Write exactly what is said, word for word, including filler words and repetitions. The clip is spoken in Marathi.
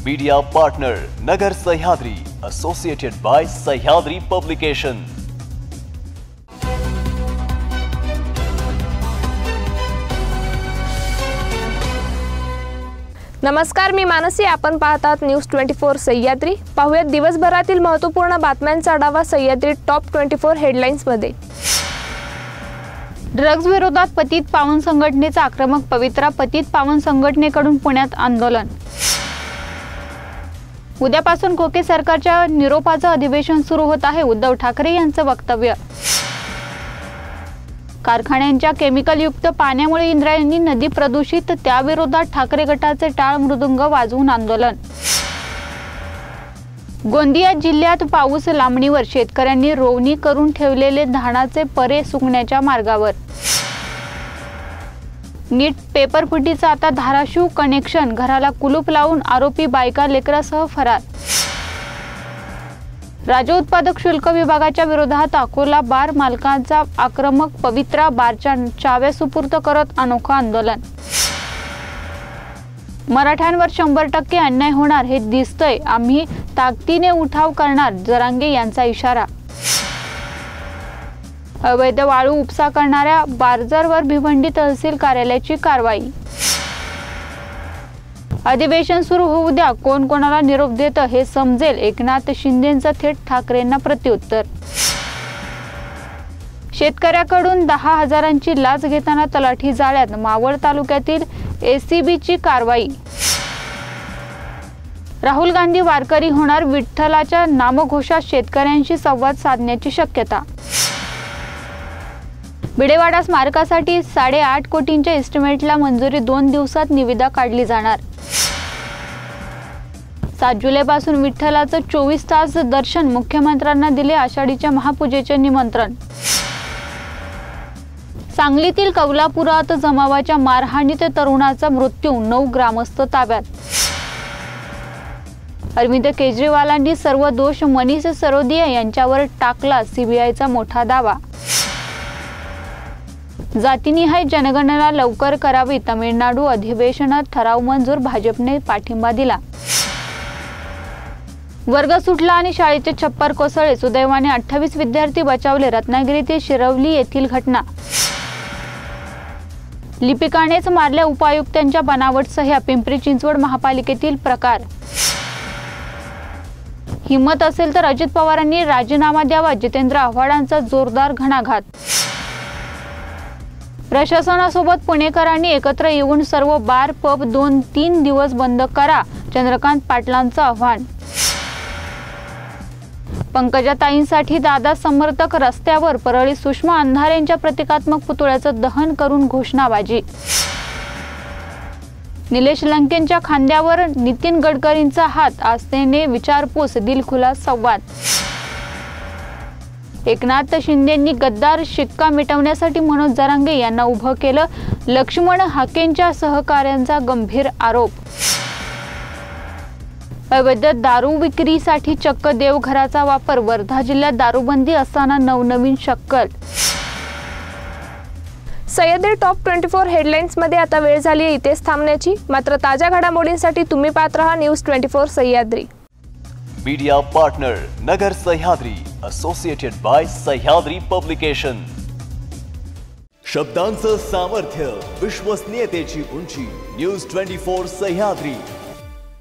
Media partner Nagar Sahyadri, associated by Sahyadri publication. नमस्कार, मी मानसी। आपण पाहतात न्यूज ट्वेंटी फोर सह्याद्री। पाहूयात दिवसभरातील महत्त्वपूर्ण बातम्यांचा आढावा Sahyadri top twenty four headlines मध्ये। ड्रग्ज विरोधात पतित पावन संघटनेचा आक्रमक पवित्रा। पतित पावन संघटनेकडून पुण्यात आंदोलन। उद्यापासून खोके सरकारच्या निरोपाचं अधिवेशन सुरू होत आहे, उद्धव ठाकरे यांचं वक्तव्य। कारखान्यांच्या केमिकलयुक्त पाण्यामुळे इंद्रायणी नदी प्रदूषित, त्याविरोधात ठाकरे गटाचे टाळ मृदुंग वाजवून आंदोलन। गोंदिया जिल्ह्यात पाऊस लांबणीवर, शेतकऱ्यांनी रोवणी करून ठेवलेले धानाचे परे सुकण्याच्या मार्गावर। नीट पेपर फुटीचा आता धाराशिव कनेक्शन, घराला कुलूप लावून आरोपी बायका लेकरासह फरार। राज्य उत्पादक शुल्क विभागाच्या विरोधात अकोला बार मालकांचा आक्रमक पवित्रा, बारच्या चाव्या सुपूर्द करत अनोखं आंदोलन। मराठ्यांवर शंभर टक्के अन्याय होणार हे दिसतंय, आम्ही ताकदीने उठाव करणार, जरांगे यांचा इशारा। अवैध वाळू उपसा करणाऱ्या बार्जरवर भिवंडी तहसील कार्यालयाची कारवाई। अधिवेशन सुरू होऊ द्या, कोण कोणाला निरोप देतं हे समजेल, एकनाथ शिंदेंचं थेट ठाकरेंना प्रत्युत्तर। शेतकऱ्याकडून दहा हजारांची लाच घेताना तलाठी जाळ्यात, मावळ तालुक्यातील एसीबीची कारवाई। राहुल गांधी वारकरी होणार, विठ्ठलाच्या नामघोषात शेतकऱ्यांशी संवाद साधण्याची शक्यता। भिडेवाडा स्मारकासाठी साडेआठ कोटींच्या एस्टिमेटला मंजुरी, दोन दिवसात निविदा काढली जाणार। सात जुलैपासून विठ्ठलाचं चोवीस तास दर्शन, मुख्यमंत्र्यांना दिले आषाढीच्या महापूजेचे निमंत्रण। सांगलीतील कौलापुरात जमावाच्या मारहाणीत तरुणाचा मृत्यू, नऊ ग्रामस्थ ताब्यात। अरविंद केजरीवालांनी सर्व दोष मनीष सिसोदिया यांच्यावर टाकला, सीबीआयचा मोठा दावा। जातीनिहाय जनगणना लवकर करावी, तमिळनाडू अधिवेशनात ठराव मंजूर, भाजपने पाठिंबा दिला। वर्ग सुटला आणि शाळेचे छप्पर कोसळले, सुदैवाने अठ्ठावीस विद्यार्थी बचावले। रत्नागिरीतील शिरवली येथील घटना। लिपिकानेच मारल्या उपायुक्तांच्या बनावट सह्या, पिंपरी चिंचवड महापालिकेतील प्रकार। हिम्मत असेल तर अजित पवारांनी राजीनामा द्यावा, जितेंद्र आव्हाडांचा जोरदार घणाघात। प्रशासनासोबत पुणेकरांनी एकत्र येऊन सर्व बार पब दोन तीन दिवस बंद करा, चंद्रकांत पाटलांचं आव्हान। पंकजाताईंसाठी दादा समर्थक रस्त्यावर, परळी सुषमा अंधारेंच्या प्रतिकात्मक पुतळ्याचं दहन करून घोषणाबाजी। निलेश लंकेंच्या खांद्यावर नितीन गडकरींचा हात, आस्थेने विचारपूस, दिलखुलास संवाद। एकनाथ शिंदेंनी गद्दार शिक्का मिटवण्यासाठी मनोज जरांगे यांना उभं केलं, लक्ष्मण हाकेंच्या सहकाऱ्यांचा गंभीर आरोप। अवैध दारू विक्रीसाठी चक्क देवघराचा वापर, वर्धा जिल्ह्यात दारूबंदी असताना नवनवीन शक्कल। Sahyadri top twenty four headlines मध्ये आता वेळ झाली आहे इथेच थांबण्याची, मात्र ताज्या घडामोडींसाठी तुम्ही पाहत रहा news twenty four Sahyadri. Media partner Nagar Sahyadri, associated by Sahyadri publication. शब्दांचं सामर्थ्य, विश्वसनीयतेची उंची, न्यूज ट्वेंटी फोर सह्याद्री।